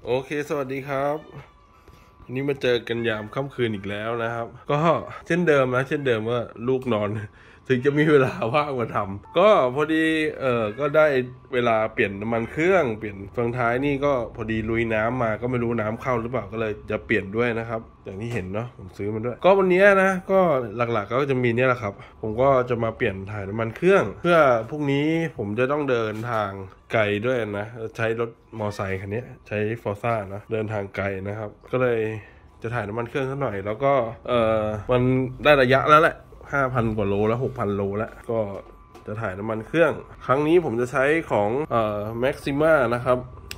โอเคสวัสดีครับวันนี้มาเจอกันยามค่ำคืนอีกแล้วนะครับก็เช่นเดิมนะเช่นเดิมว่าลูกนอนถึงจะมีเวลาว่างมาทำก็พอดีก็ได้เวลาเปลี่ยนน้ำมันเครื่องเปลี่ยนเฟืองท้ายนี่ก็พอดีลุยน้ำมาก็ไม่รู้น้ำเข้าหรือเปล่าก็เลยจะเปลี่ยนด้วยนะครับอย่างที่เห็นเนาะผมซื้อมันด้วยก็วันนี้นะก็หลักๆก็จะมีเนี่ยแหละครับผมก็จะมาเปลี่ยนถ่ายน้ำมันเครื่องเพื่อพรุ่งนี้ผมจะต้องเดินทางไกลด้วยนะใช้รถมอไซค์คันนี้ใช้ฟอร์ซ่านะเดินทางไกลนะครับก็เลยจะถ่ายน้ำมันเครื่องสักหน่อยแล้วก็มันได้ระยะแล้วแหละ5,000 กว่าโลแล้ว6,000 โลแล้วก็จะถ่ายน้ำมันเครื่องครั้งนี้ผมจะใช้ของMaxima นะครับ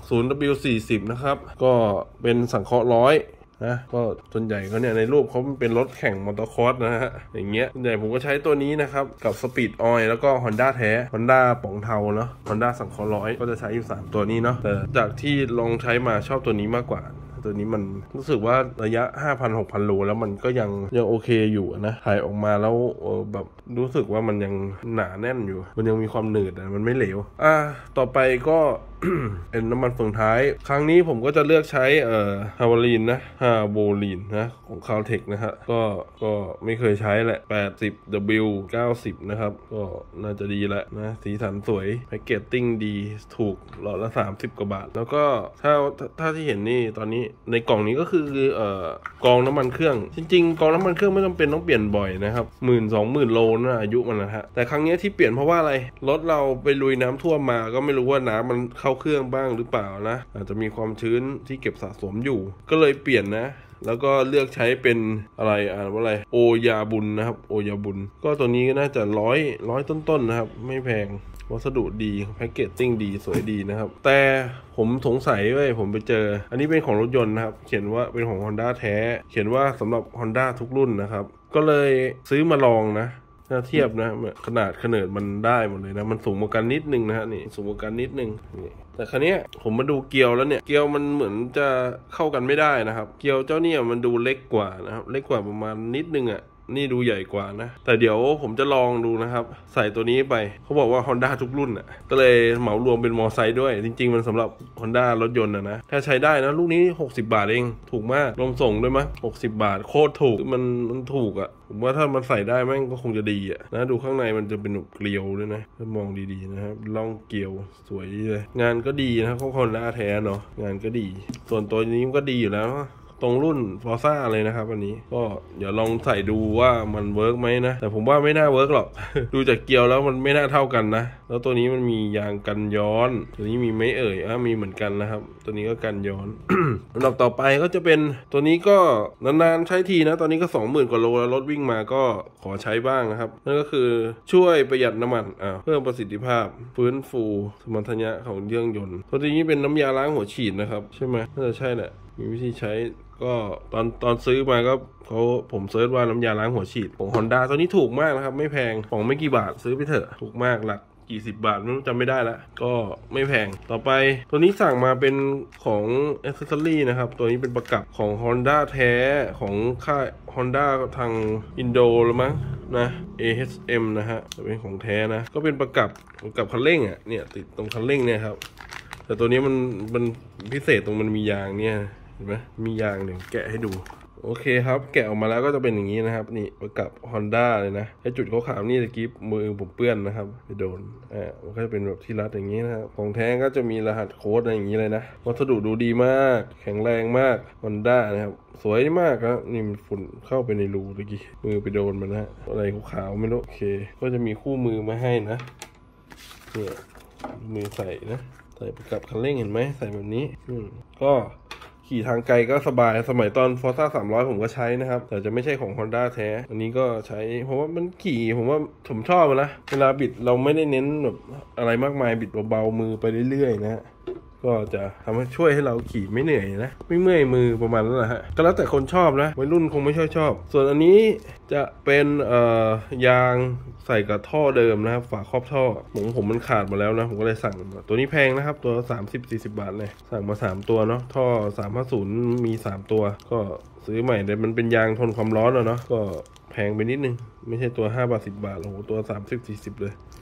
0W40 นะครับก็เป็นสังเคราะห์ร้อยนะก็ส่วนใหญ่เขาเนี่ยในรูปเขาเป็นรถแข่งมอเตอร์คอร์สนะฮะอย่างเงี้ยส่วนใหญ่ผมก็ใช้ตัวนี้นะครับกับ Speed Oil แล้วก็ Honda แท้ Honda ป๋องเทาเนาะ Honda สังเคราะห์ร้อยก็จะใช้อยู่3ตัวนี้เนาะแต่จากที่ลองใช้มาชอบตัวนี้มากกว่าตัวนี้มันรู้สึกว่าระยะ 5,000-6,000 โลแล้วมันก็ยังโอเคอยู่นะถ่ายออกมาแล้วแบบรู้สึกว่ามันยังหนาแน่นอยู่มันยังมีความหนืดมันไม่เหลวต่อไปก็ เป็นน้ำมันเฟืองท้ายครั้งนี้ผมก็จะเลือกใช้ฮาวารีนนะฮาโวลีนนะของคาลเทคนะฮะก็ไม่เคยใช้แหละ 80W 90 นะครับก็น่าจะดีแหละนะสีสันสวยแพคเกจติ้งดีถูกหลอดละ30 กว่าบาทแล้วก็ถ้าที่เห็นนี่ตอนนี้ในกล่องนี้ก็คือกองน้ำมันเครื่องจริงๆกองน้ำมันเครื่องไม่จำเป็นต้องเปลี่ยนบ่อยนะครับ10,000-20,000 โลนะอายุมันนะฮะแต่ครั้งนี้ที่เปลี่ยนเพราะว่าอะไรรถเราไปลุยน้ำท่วมมาก็ไม่รู้ว่าน้ำมันเข้าเครื่องบ้างหรือเปล่านะอาจจะมีความชื้นที่เก็บสะสมอยู่ก็เลยเปลี่ยนนะแล้วก็เลือกใช้เป็นอะไรว่าอะไรโอยาบุญนะครับโอยาบุญก็ตัวนี้ก็น่าจะร้อยต้นๆนะครับไม่แพงวัสดุดีแพคเกจติ้งดีสวยดีนะครับแต่ผมสงสัยเว้ยผมไปเจออันนี้เป็นของรถยนต์นะครับเขียนว่าเป็นของ Honda แท้เขียนว่าสำหรับ Honda ทุกรุ่นนะครับก็เลยซื้อมาลองนะถ้าเทียบนะขนาดมันได้หมดเลยนะมันสูงกว่ากันนิดนึงนะฮะนี่สูงกว่ากันนิดนึงนี่แต่ครั้นี้ผมมาดูเกลียวแล้วเนี่ยเกลียวมันเหมือนจะเข้ากันไม่ได้นะครับเกลียวเจ้าเนี่ยมันดูเล็กกว่านะครับเล็กกว่าประมาณนิดนึงอ่ะนี่ดูใหญ่กว่านะแต่เดี๋ยวผมจะลองดูนะครับใส่ตัวนี้ไปเขาบอกว่า Honda ทุกรุ่นอ่ะก็เลยเหมารวมเป็นมอไซค์ด้วยจริงๆมันสำหรับ Honda รถยนต์นะถ้าใช้ได้นะลูกนี้60 บาทเองถูกมากรวมส่งด้วยมั้ย60 บาทโคตรถูกมันถูกอ่ะผมว่าถ้ามันใส่ได้แม่งก็คงจะดีอ่ะนะดูข้างในมันจะเป็นเกลียวด้วยนะถ้ามองดีๆนะครับล่องเกลียวสวยเลยงานก็ดีนะของHondaแท้เนาะงานก็ดีส่วนตัวนี้มันก็ดีอยู่แล้วตรงรุ่นฟอร์ซ่าเลยนะครับวันนี้ก็เดี๋ยวลองใส่ดูว่ามันเวิร์กไหมนะแต่ผมว่าไม่น่าเวิร์กหรอก ดูจากเกลียวแล้วมันไม่น่าเท่ากันนะแล้วตัวนี้มันมียางกันย้อนตัวนี้มีไหมมีเหมือนกันนะครับตัวนี้ก็กันย้อน อันดับต่อไปก็จะเป็นตัวนี้ก็นานๆใช้ทีนะตอนนี้ก็ 20,000 กว่าโลแล้วรถวิ่งมาก็ขอใช้บ้างนะครับนั่นก็คือช่วยประหยัดน้ำมันเพิ่มประสิทธิภาพฟื้นฟูสมรรถนะของเครื่องยนต์ตัวนี้เป็นน้ำยาล้างหัวฉีดนะครับใช่ไหมน่าจะใช่แหละมีวิธีใช้ก็ตอนซื้อมาก็ผมเซิร์ชว่าน้ำยาล้างหัวฉีดของ Honda ตัวนี้ถูกมากนะครับไม่แพงของไม่กี่บาทซื้อไปเถอะถูกมากหลักกี่สิบบาทไม่รู้จำไม่ได้ละก็ไม่แพงต่อไปตัวนี้สั่งมาเป็นของ Accessory นะครับตัวนี้เป็นประกับของ Honda แท้ของค่าย Honda ทางอินโดหรือมั้งนะ AHM นะฮะจะเป็นของแท้นะก็เป็นประกับคันเร่งเนี่ยติดตรงคันเร่งเนี่ยครับแต่ตัวนี้มันพิเศษตรงมันมียางเนี่ยเห็นไหมมียางเดี๋ยวแกะให้ดูโอเคครับแกะออกมาแล้วก็จะเป็นอย่างนี้นะครับนี่ประกับ Honda เลยนะไอ้จุดขาวๆนี่ตะกี้มือผมเปื้อนนะครับไปโดนมันก็จะเป็นแบบที่รัดอย่างนี้นะครับของแท้ก็จะมีรหัสโค้ดอะไรอย่างนี้เลยนะวัสดุดูดีมากแข็งแรงมาก Honda นะครับสวยมากครับนี่มันฝุ่นเข้าไปในรูตะกี้มือไปโดนมันนะอะไรขาวๆไม่รู้โอเคก็จะมีคู่มือมาให้นะเนี่ยมือใส่นะใส่ประกับคันเร่งเห็นไหมใส่แบบนี้ก็ขี่ทางไกลก็สบายสมัยตอน Forza 300ผมก็ใช้นะครับแต่จะไม่ใช่ของ Honda แท้อันนี้ก็ใช้เพราะว่ามันขี่ผมชอบนะเวลาบิดเราไม่ได้เน้นแบบอะไรมากมายบิดเบาๆมือไปเรื่อยๆนะก็จะทำให้ช่วยให้เราขี่ไม่เหนื่อยนะไม่เมื่อยมือประมาณนั้นแหละฮะก็แล้วแต่คนชอบนะวัยรุ่นคงไม่ชอบส่วนอันนี้จะเป็นยางใส่กับท่อเดิมนะครับฝาครอบท่อผมมันขาดมาแล้วนะผมก็เลยสั่งตัวนี้แพงนะครับตัว 30-40 บาทเลยสั่งมา3ตัวเนาะท่อ350มี3ตัวก็ซื้อใหม่แต่มันเป็นยางทนความร้อนเนาะก็แพงไปนิดนึงไม่ใช่ตัว5 บาท 10 บาทโอ้โหตัว30-40เลย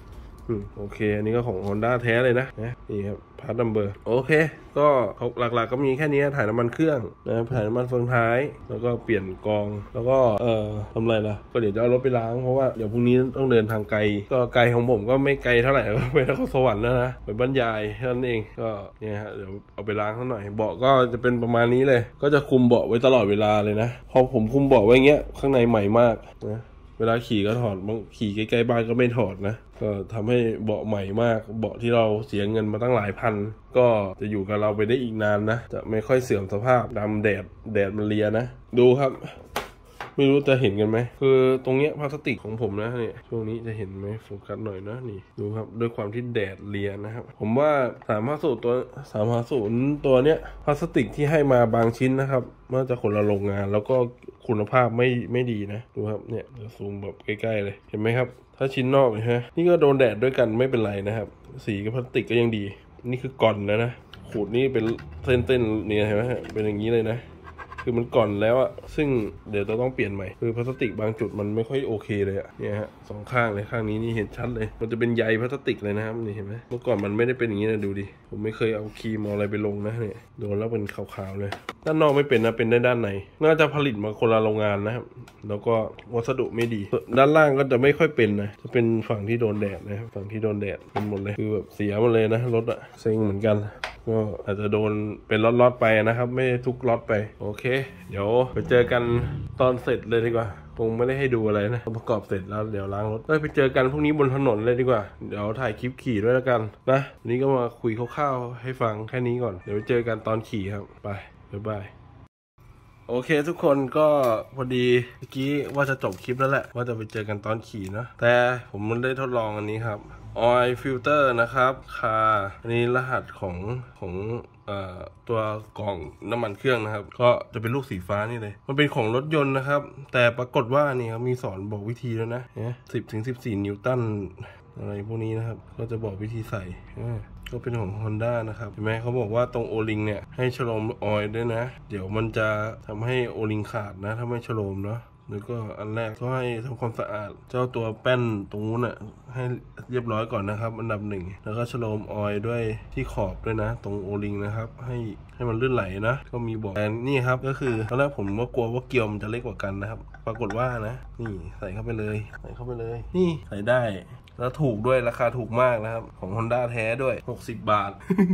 โอเคอันนี้ก็ของ Honda แท้เลยนะนี่ครับพาร์ทนัมเบอร์โอเคก็หลักๆก็มีแค่นี้ถ่ายน้ำมันเครื่องนะถ่ายน้ำมันเฟืองท้ายแล้วก็เปลี่ยนกองแล้วก็ทำอะไรล่ะก็เดี๋ยวจะเอารถไปล้างเพราะว่าเดี๋ยวพรุ่งนี้ต้องเดินทางไกลก็ไกลของผมก็ไม่ไกลเท่าไหร่ก็ไปนครสวรรค์นะไปบรรยายแค่นั้นเองก็เนี่ยฮะเดี๋ยวเอาไปล้างสักหน่อยเบาะก็จะเป็นประมาณนี้เลยก็จะคุมเบาะไว้ตลอดเวลาเลยนะพอผมคุมเบาะไว้เงี้ยข้างในใหม่มากนะเวลาขี่ก็ถอดบางขี่ใกล้ๆบ้านก็ไม่ถอดนะก็ทำให้เบาะใหม่มากเบาะที่เราเสียเงินมาตั้งหลายพันก็จะอยู่กับเราไปได้อีกนานนะจะไม่ค่อยเสื่อมสภาพดำแดดมันเลียนะดูครับไม่รู้จะเห็นกันไหมคือตรงเนี้ยพลาสติกของผมนะเนี่ยช่วงนี้จะเห็นไหมโฟกัสหน่อยนะนี่ดูครับด้วยความที่แดดเลียนะครับผมว่า350ตัวเนี้ยพลาสติกที่ให้มาบางชิ้นนะครับน่าจะคนละโรงงานแล้วก็คุณภาพไม่ดีนะดูครับเนี่ยจะซูมแบบใกล้ๆเลยเห็นไหมครับถ้าชิ้นนอกฮะนี่ก็โดนแดดด้วยกันไม่เป็นไรนะครับสีกับพลาสติกก็ยังดีนี่คือก่อนนะขูดนี่เป็นเส้นเนี่ยเห็นไหมเป็นอย่างนี้เลยนะคือมันก่อนแล้วอะซึ่งเดี๋ยวเราต้องเปลี่ยนใหม่คือพลาสติกบางจุดมันไม่ค่อยโอเคเลยอะเนี่ยฮะสองข้างเลยข้างนี้นี่เห็นชัดเลยมันจะเป็นใยพลาสติกเลยนะครับนี่เห็นไหมเมื่อก่อนมันไม่ได้เป็นอย่างนี้นะดูดิผมไม่เคยเอาครีมเอาอะไรไปลงนะเนี่ยโดนแล้วเป็นขาวๆเลยด้านนอกไม่เป็นนะเป็นด้านในน่าจะผลิตมาคนละโรงงานนะครับแล้วก็วัสดุไม่ดีด้านล่างก็จะไม่ค่อยเป็นนะจะเป็นฝั่งที่โดนแดดนะครับฝั่งที่โดนแดดเป็นหมดเลยคือแบบเสียหมดเลยนะรถอะเซ็งเหมือนกันก็อาจจะโดนเป็นล็อตๆไปนะครับไม่ทุกล็อตไปโอเคเดี๋ยวไปเจอกันตอนเสร็จเลยดีกว่าคงไม่ได้ให้ดูอะไรนะประกอบเสร็จแล้วเดี๋ยวล้างรถไปเจอกันพรุ่งนี้บนถนนเลยดีกว่าเดี๋ยวถ่ายคลิปขี่ด้วยแล้วกันนะวันนี้ก็มาคุยคร่าวๆให้ฟังแค่นี้ก่อนเดี๋ยวไปเจอกันตอนขี่ครับไปบ๊ายบายโอเคทุกคนก็พอดีเมื่อกี้ว่าจะจบคลิปแล้วแหละว่าจะไปเจอกันตอนขี่นะแต่ผมมันได้ทดลองอันนี้ครับ Oil Filter นะครับอันนี้รหัสของตัวกล่องน้ำมันเครื่องนะครับก็จะเป็นลูกสีฟ้านี่เลยมันเป็นของรถยนต์นะครับแต่ปรากฏว่านี่ครับมีสอนบอกวิธีแล้วนะ10-14 นิวตันอะไรพวกนี้นะครับก็จะบอกวิธีใส่ก็เป็นของ Honda นะครับเห็นไหมเขาบอกว่าตรงโอลิงเนี่ยให้ฉโลมออยล์ด้วยนะเดี๋ยวมันจะทำให้โอลิงขาดนะถ้าไม่ฉโลมเนาะแล้วก็อันแรกก็ให้ทำความสะอาดเจ้าตัวแป้นตรงนู้นน่ะให้เรียบร้อยก่อนนะครับอันดับ1แล้วก็ฉโลมออยล์ด้วยที่ขอบด้วยนะตรงโอลิงนะครับให้มันลื่นไหลนะก็มีบอกแต่นี่ครับก็คือตอนแรกผมก็กลัวว่าเกลียวมันจะเล็กกว่ากันนะครับปรากฏว่านะนี่ใส่เข้าไปเลยนี่ใส่ได้แล้วถูกด้วยราคาถูกมากนะครับของ Honda แท้ด้วย60 บาท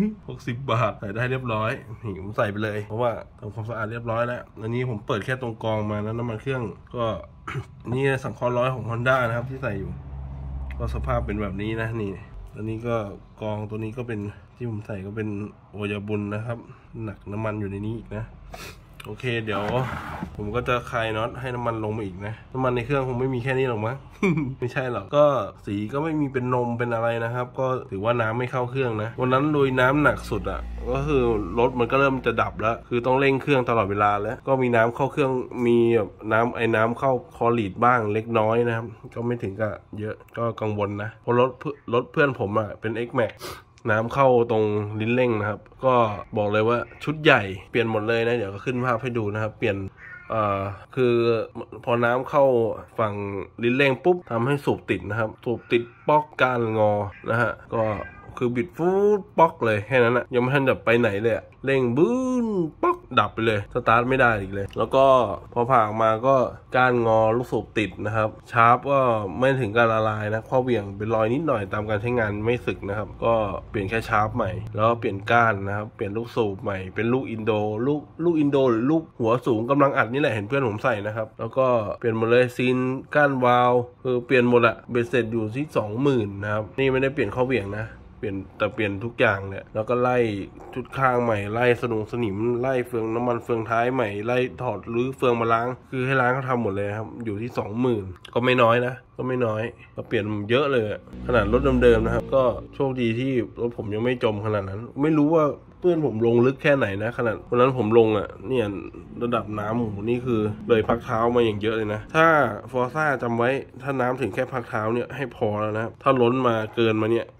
60 บาทใส่ได้เรียบร้อยนี่ผมใส่ไปเลยเพราะว่าทำความสะอาดเรียบร้อยแล้วอันนี้ผมเปิดแค่ตรงกองมาแล้วน้ำมันเครื่องก็ นี่สังเคราะห์ร้อยของ Honda นะครับที่ใส่อยู่ก็สภาพเป็นแบบนี้นะนี่อันนี้ก็กองตัวนี้ก็เป็นที่ผมใส่ก็เป็นโอยาบุญนะครับหนักน้ำมันอยู่ในนี้อีกนะโอเคเดี๋ยวผมก็จะคลายน็อตให้น้ำมันลงมาอีกนะน้ำมันในเครื่องคงไม่มีแค่นี้หรอกมั้ง ไม่ใช่หรอกก็สีก็ไม่มีเป็นนมเป็นอะไรนะครับก็ถือว่าน้ำไม่เข้าเครื่องนะวันนั้นโดยน้ำหนักสุดอ่ะก็คือรถมันก็เริ่มจะดับแล้วคือต้องเร่งเครื่องตลอดเวลาแล้วก็มีน้ำเข้าเครื่องมีแบบน้ำเข้าคอลีดบ้างเล็กน้อยนะครับก็ไม่ถึงกับเยอะก็กังวลนะเพราะรถเพื่อนผมอ่ะเป็น X-Maxน้ำเข้าตรงลิ้นเร่งนะครับก็บอกเลยว่าชุดใหญ่เปลี่ยนหมดเลยนะเดี๋ยวก็ขึ้นภาพให้ดูนะครับเปลี่ยนคือพอน้ำเข้าฝั่งลิ้นเร่งปุ๊บทำให้สูบติดนะครับสูบติดป๊อกก้านงอนะฮะก็คือบิดฟูดป๊อกเลยแค่นั้นนะยังไม่ทันจะไปไหนเลยเร่งบื้นป๊อกดับไปเลยสตาร์ทไม่ได้อีกเลยแล้วก็พอผ่าออกมาก็ก้านงอลูกสูบติดนะครับชาร์ปก็ไม่ถึงการละลายนะข้อเบี่ยงเป็นรอยนิดหน่อยตามการใช้งานไม่สึกนะครับก็เปลี่ยนแค่ชาร์ปใหม่แล้วเปลี่ยนก้านนะครับเปลี่ยนลูกสูบใหม่เป็นลูกอินโดลูกอินโดหรือลูกหัวสูงกำลังอัดนี่แหละเห็นเพื่อนผมใส่นะครับแล้วก็เปลี่ยนหมดเลยซีนก้านวาล์วคือเปลี่ยนหมดอะเบ็ดเสร็จอยู่ที่ 20,000 นะครับนี่ไม่ได้เปลี่ยนข้อเบี่ยงนะแต่เปลี่ยนทุกอย่างเนี่ยแล้วก็ไล่ชุดข้างใหม่ไล่สนิมไล่เฟืองน้ำมันเฟืองท้ายใหม่ไล่ถอดรื้อเฟืองมาล้างคือให้ล้างเขาทำหมดเลยครับอยู่ที่ 20,000 ก็ไม่น้อยนะก็ไม่น้อยก็เปลี่ยนเยอะเลยขนาดรถเดิมๆนะครับก็โชคดีที่รถผมยังไม่จมขนาดนั้นไม่รู้ว่าเพื่อนผมลงลึกแค่ไหนนะขนาดวันนั้นผมลงเนี่ยระดับน้ำผมนี่คือเลยพักเท้ามาอย่างเยอะเลยนะถ้าฟอร์ซ่าจำไว้ถ้าน้ำถึงแค่พักเท้าเนี่ยให้พอแล้วนะถ้าล้นมาเกินมาเนี่ย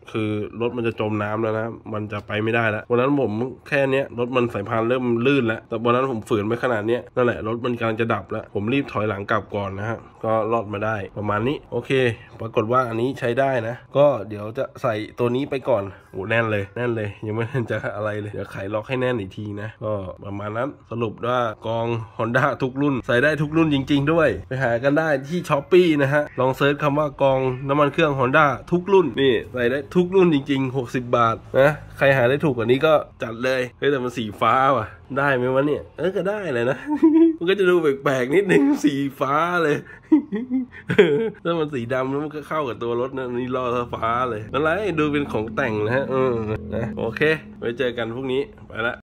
คือรถมันจะจมน้ำแล้วนะมันจะไปไม่ได้แล้ววันนั้นผมแค่เนี้ยรถมันสายพานเริ่มลื่นแล้วแต่วันนั้นผมฝืนไปขนาดเนี้ยนั่นแหละรถมันกำลังจะดับแล้วผมรีบถอยหลังกลับก่อนนะฮะก็รอดมาได้ประมาณนี้โอเคปรากฏว่าอันนี้ใช้ได้นะก็เดี๋ยวจะใส่ตัวนี้ไปก่อนโอ้แน่นเลยยังไม่ทันจะอะไรเลยเดี๋ยวไขล็อกให้แน่นอีกทีนะก็ประมาณนั้นสรุปว่ากอง Honda ทุกรุ่นใส่ได้ทุกรุ่นจริงๆด้วยไปหากันได้ที่ Shopee นะฮะลองเซิร์ชคำว่ากองน้ำมันเครื่อง Honda ทุกรุ่นนี่ใส่ได้ทุกรุ่นจริงๆ60 บาทนะใครหาได้ถูกกว่านี้ก็จัดเลยเฮ้ยแต่มันสีฟ้าว่ะได้ไหมวะเนี่ยก็ได้เลยนะ มันก็จะดูแปลกๆนิดนึงสีฟ้าเลยถ้ามันสีดำแล้วมันก็เข้ากับตัวรถนะนี่ล้อฟ้าเลยอะไรดูเป็นของแต่งนะฮะนะโอเคไว้เจอกันพรุ่งนี้ไปละ